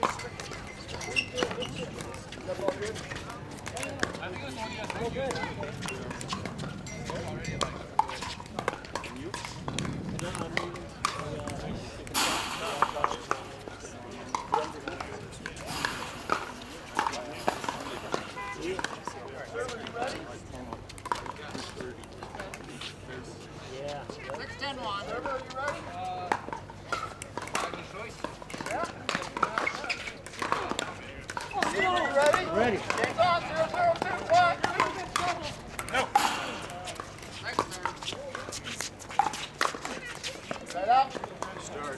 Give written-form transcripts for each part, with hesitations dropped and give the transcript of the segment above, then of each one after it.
Ready. Game's on, 0, 0, 2, 1. No. Set up. Start.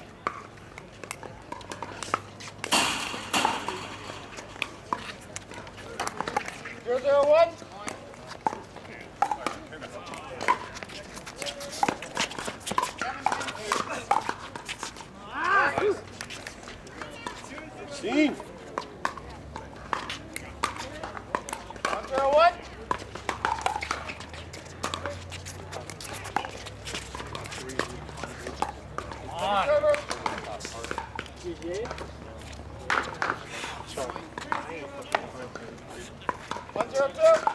0, 0, 1. Scene. 1, 0, 1. On. 1, 0, 2.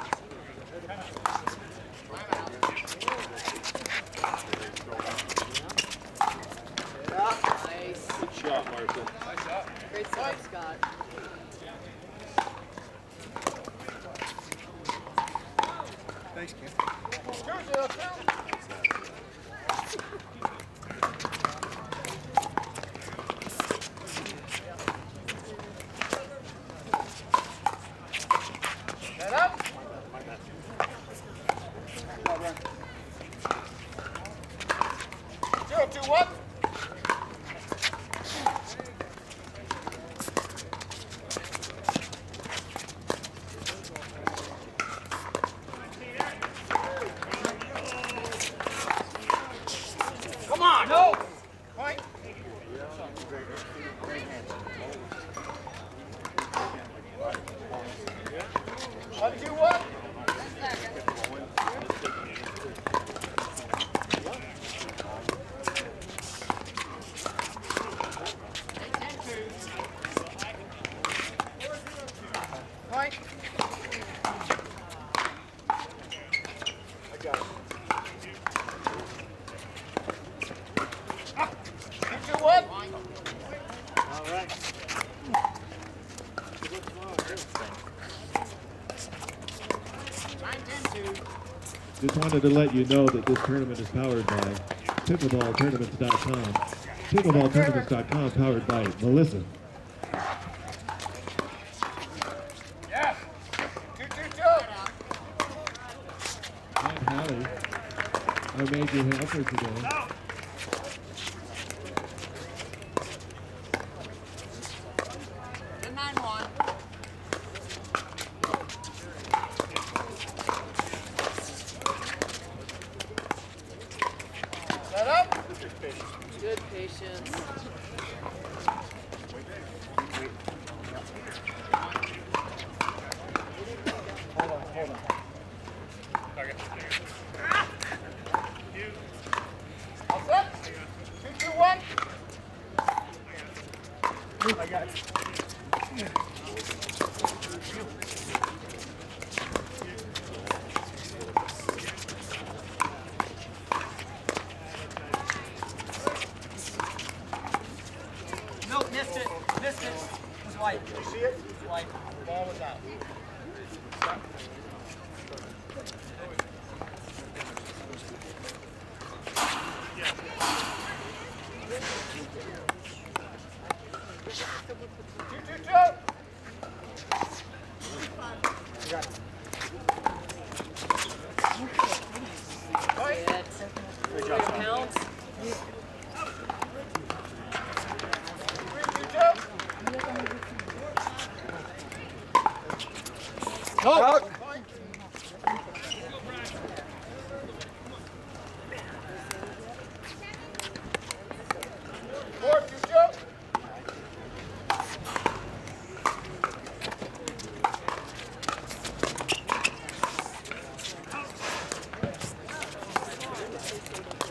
Nice. Good shot, Martha. Great start, Scott. Thanks, Ken. 2, 0, 2. Set up. 0, 2, 1. Come on! No! Point. 1, 2, 1. Point. I got it. 2, 2, 1. All right. Just wanted to let you know that this tournament is powered by pickleballtournaments.com. Pickleballtournaments.com powered by Melissa. Yes. 2, 2, 2. And Hallie, our major helper today. Good 9-1. Set up. Good patience. Hold on, hold on. All set? 2, 2, 1. I got it. No, missed it. Missed it. It was white. You see it? White. Ball was out. Two, two, two. You got it. Point. Good count. 3, 2, 2. Out. Point. 4, 2, 2.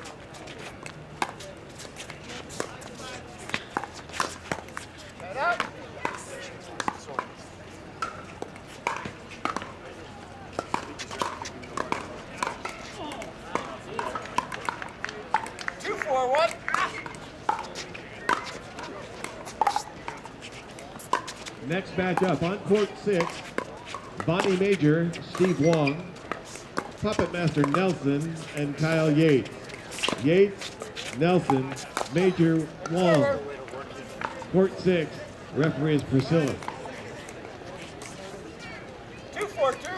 Set up. Next match up on court 6, Bonnie Major, Steve Wong, Puppet Master Nelson, and Kyle Yates. Yates, Nelson, Major, Wong. Court 6, referee is Priscilla. 2-4-2.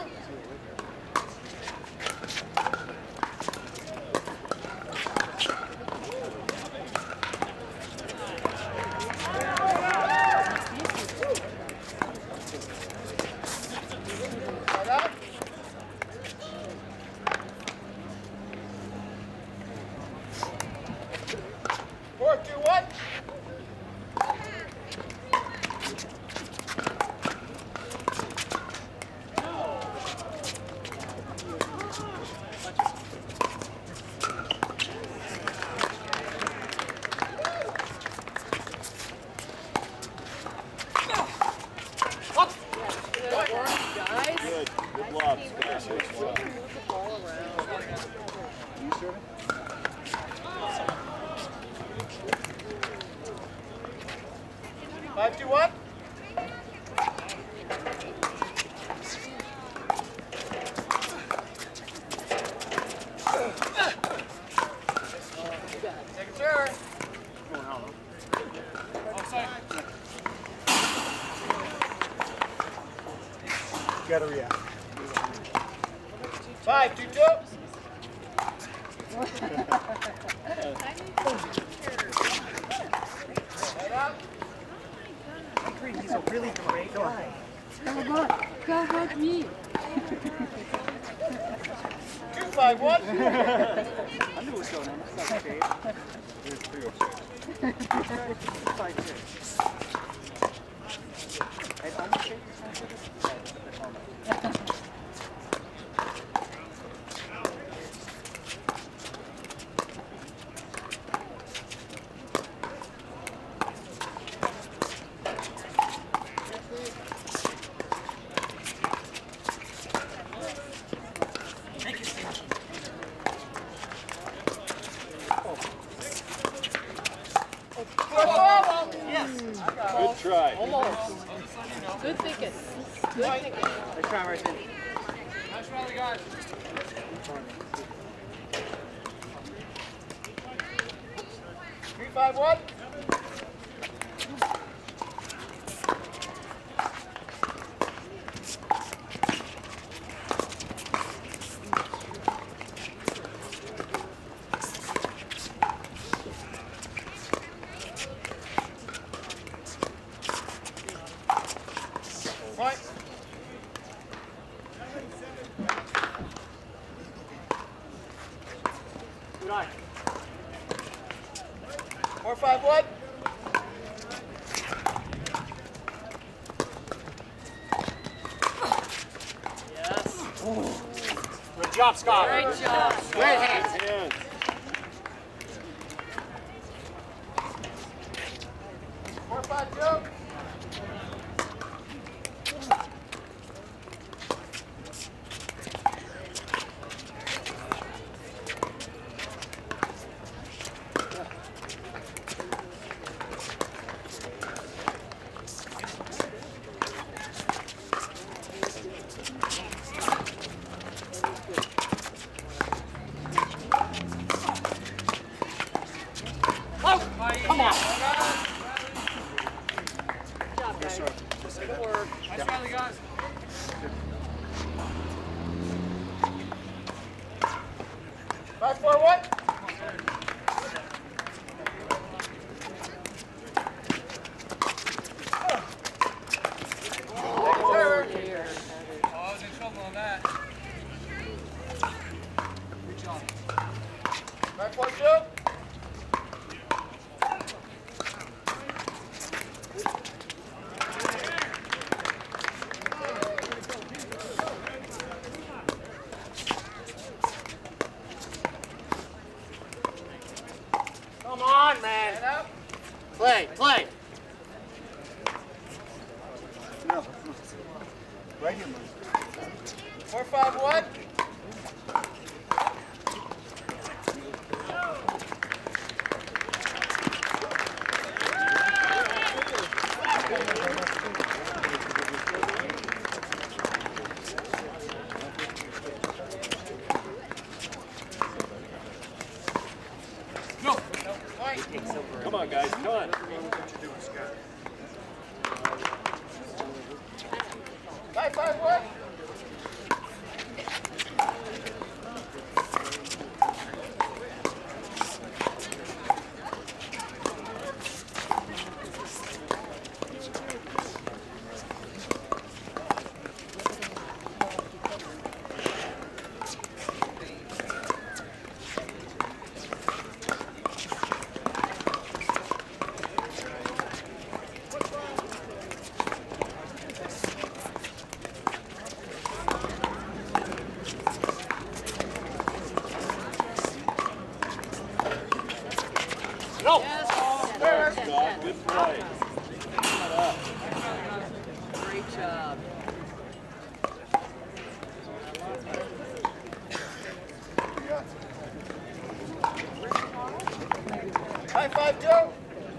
Good lobs, guys. Move the ball around. You serving? 5-2-1. Second turn. Gotta react. 5-2-2. Head up. He's a really great guy. How about me? 2-5-1. I knew what was going on. It's not okay. Here's 306. 5-6. I almost shake your hand with this. That's almost. Good try. Almost. Good thinking. Good thinking. Let's try right in. Nice rally, guys. 3-5-1. Point. Good eye. 4-5-1. Yes. Good job, Scott. Great job. Great hands. Hands. 4-5-2. Come on. Good job, guys. Good work. Nice rally, guys. Five, 4-1. Here. I was in trouble on that. Good job. 5-4-2. Come on, man. Head up. Play, play. Right here, man. 4-5-1. Come on, guys, come on. High five, what? Good play. Great job. High five, Joe.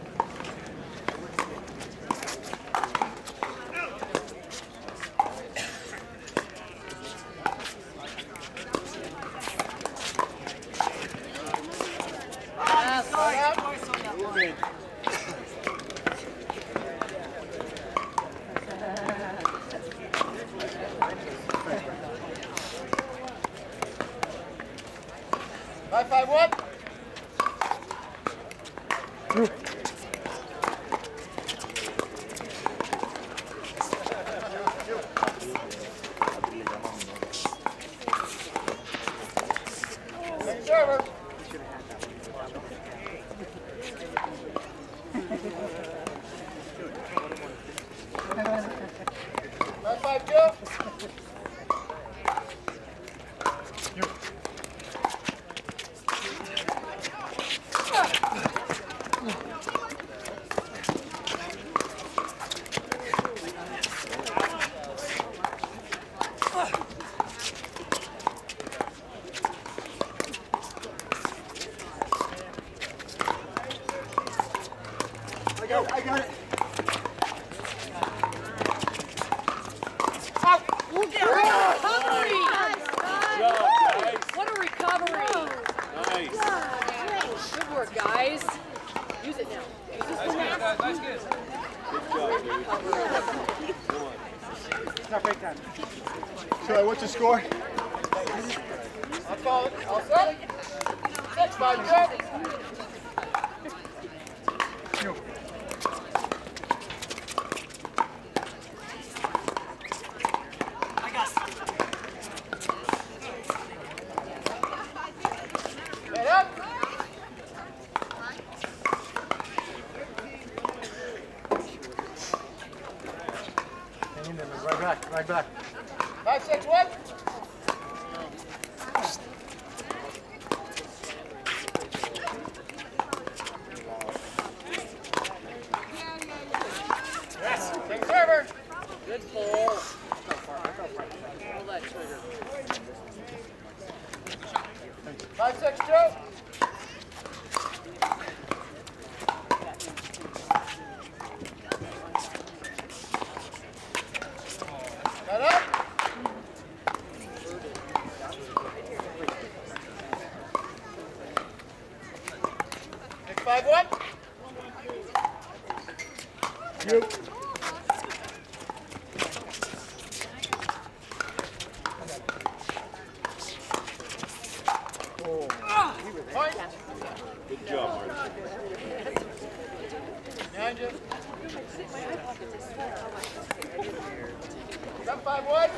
High five, what? Server. High five, Joe. I got it. Recovery! Good job, guys. What a recovery! Nice. Good work, guys. Use it now. Use this for now. Nice kids. Good job, dude. Come on. It's not break time. So, what's the score? I'll call it. I'll set it. 6-5, Joe. Head up. Hang in there, man. Right back, right back. 5-6-1. Yes, take server. Good pull. Pull that trigger. 5-6, Joe. Head up. Take 5-1. Point. Good job, Mark. Behind you. Come 5-1.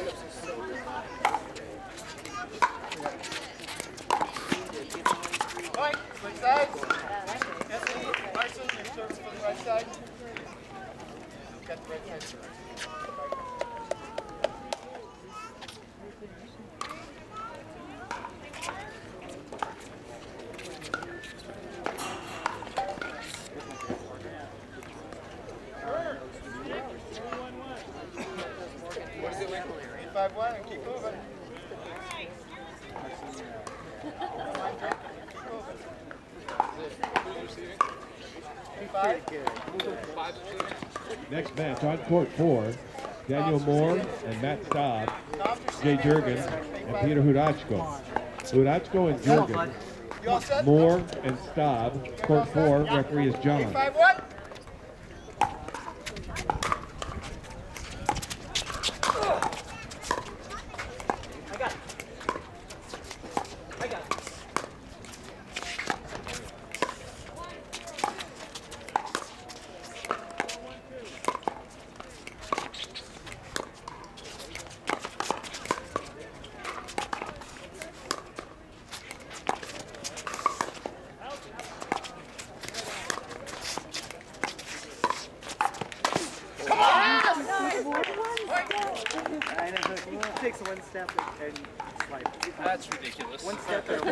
Point. Switch sides. Carson, your service for the right side. Got the right side. What is it, 8-5-1 and keep moving. Next match on court 4, Daniel Moore and Matt Staub, Jay Jurgen, and Peter Hudachko. Hudachko and Jurgen You all set? Moore and Staub. Court 4, referee is John. 8-5-1. Takes one step and slide. That's ridiculous. One step and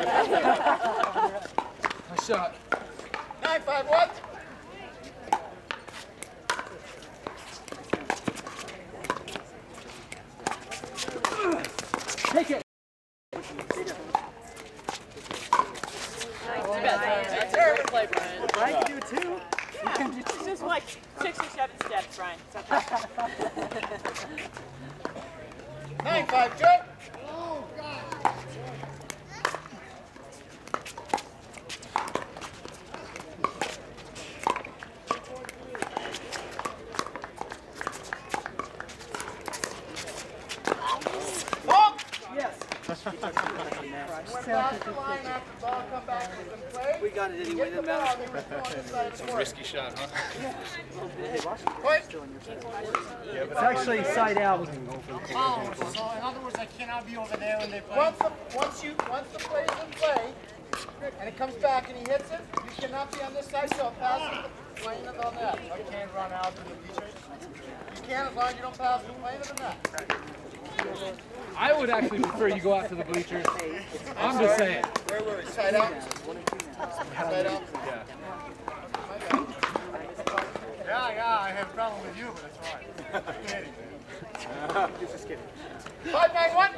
Nice shot. 9-5-1. take it. That's a great play, Brian. Brian can do it too. It's just like 6 or 7 steps, Brian. 9-5, Joe. Ball. Yes. Went past the line after the ball come back and play. We got it anyway. Get the ball, they were on this side of the court. Risky shot, huh? Point. It's actually side out. So in other words, I cannot be over there when they play. Once the play is in play, and it comes back and he hits it, you cannot be on this side, so pass it the plane of the net. You can't run out to the bleachers. You can as long as you don't pass the plane of the net. I would actually prefer you go out to the bleachers. I'm just saying. Where were we? Side out? Side out? Yeah. Yeah, I have a problem with you, but it's all right. Just kidding. 5-9-1.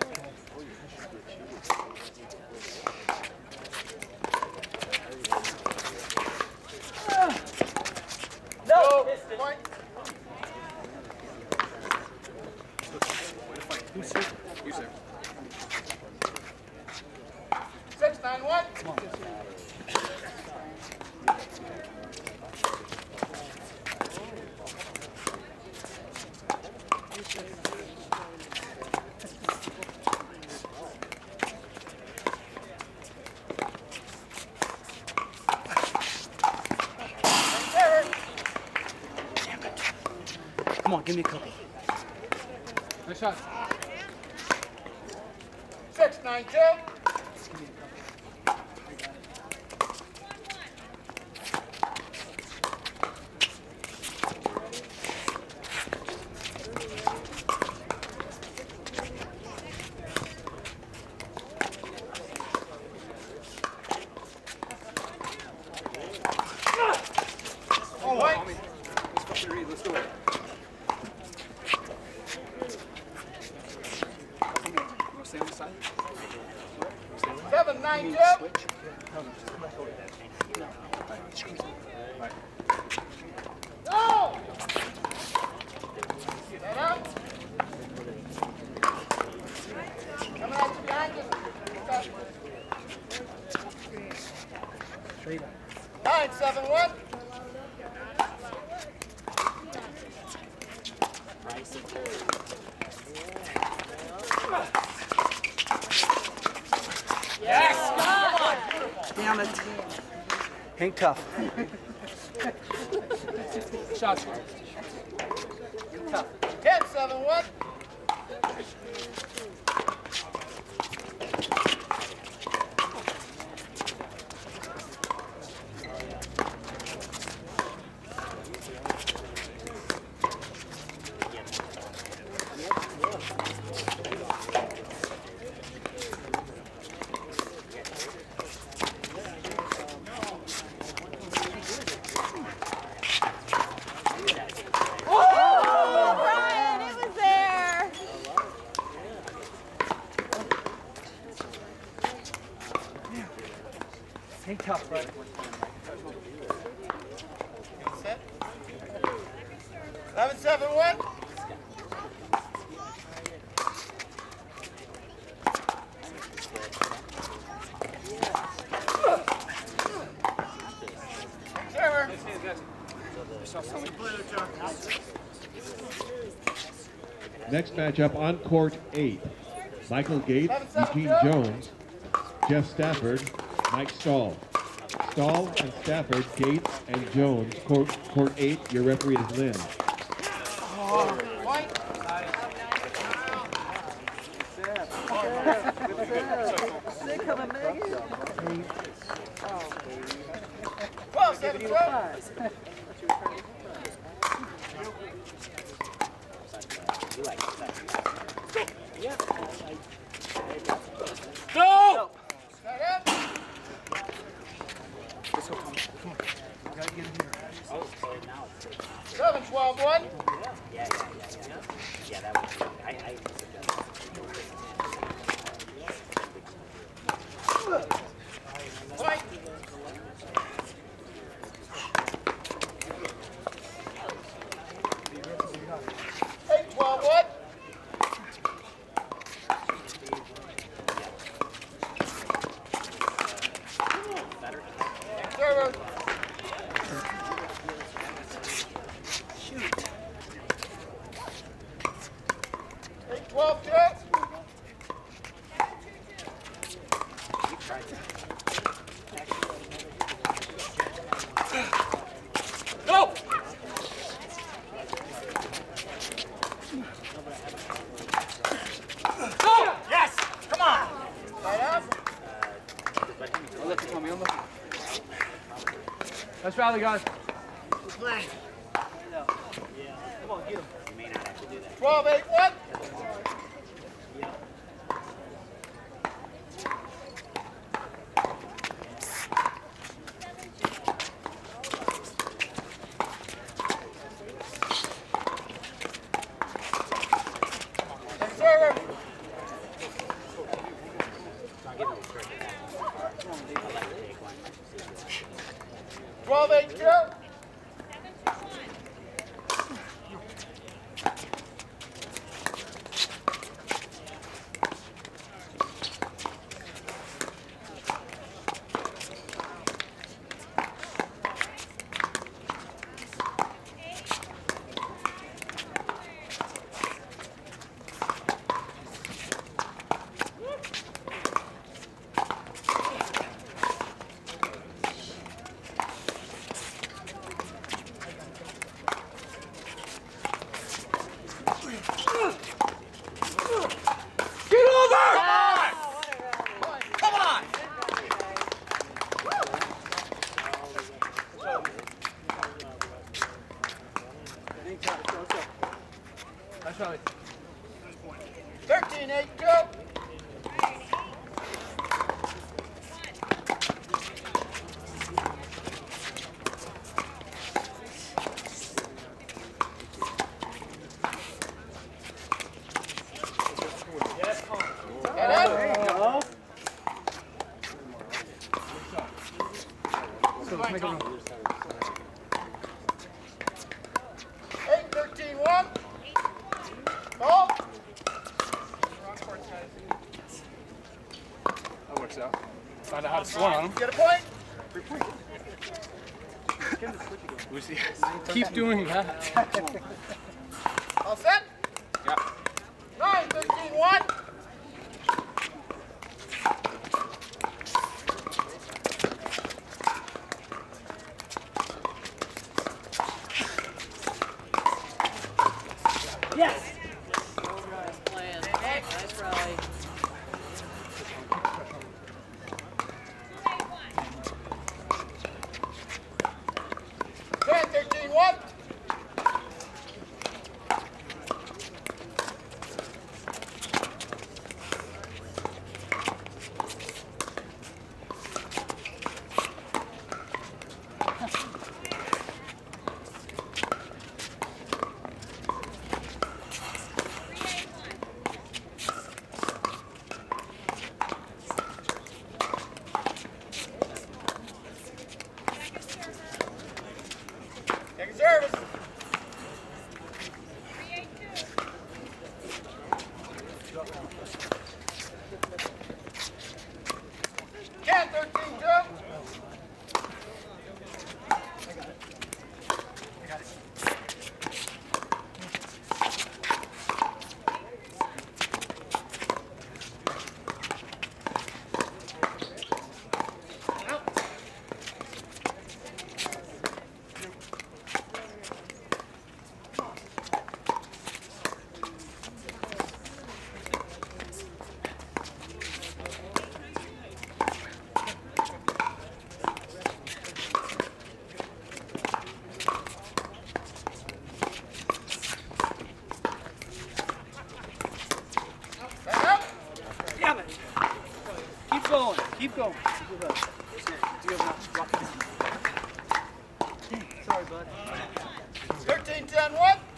No! Point. You, sir. 6-9-1. Come on. Come on, give me a couple. Nice shot. 6-9-2. Let's do it. Stay on the side. 7-9-2. Go! Stand up. Coming out to behind you. 9-7-1. Yes! Damn it. Hang tough. Shots. Tough. 10-7-1. Hang tough, bud. Set. 11-7-1. serve. Next matchup on court 8. Michael Gates, Eugene Jones, Jeff Stafford, Mike Stahl. Stahl and Stafford, Gates and Jones. Court 8, your referee is Lynn. Point. Well, 7-12. No! Set up. Let's go, Tommy. Come on. You gotta get him here. 7-12-1. Yeah, that would be, Point. 8-12-1. Server. Shoot. 8-12-2. No! No! Yes! Come on! Right up. I'll let you tell me. I'm looking. Let's rally, guys. Playing. Come on, get him. 12-8-1. Server. 12-8-2. Get over! Come on! That's right. 13-8-2. Get up. So let's make a run. 8-13-1. Ball. That works out. Find out how to score on him. Get a point. Keep doing that. All set? Yeah. 9-13-1. Yes! Plan. Nice rally. Ten, 13-1. Take a service. Sorry, bud. 13-10-1.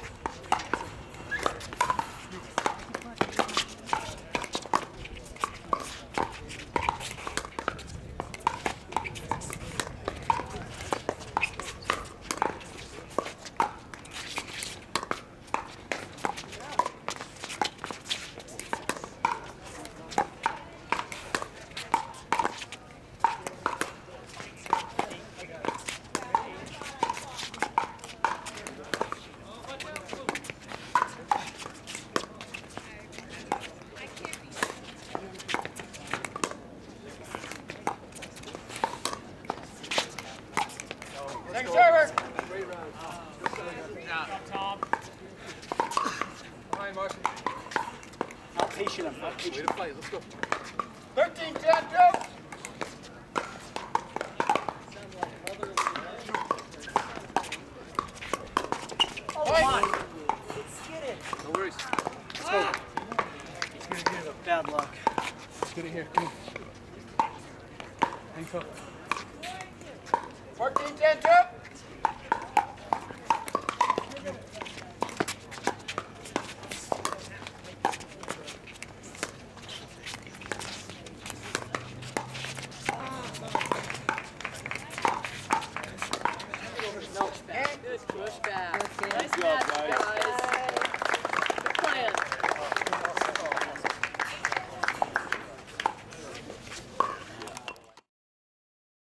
Next server. Tom. Behind Marshall. Outpatient him. Outpatient. Way to play. Let's go. 13-10-2. No worries. Let's go. Let's get it here. Bad luck. Let's get it here. Come on. Hang tough. 14-10-2. Good push back.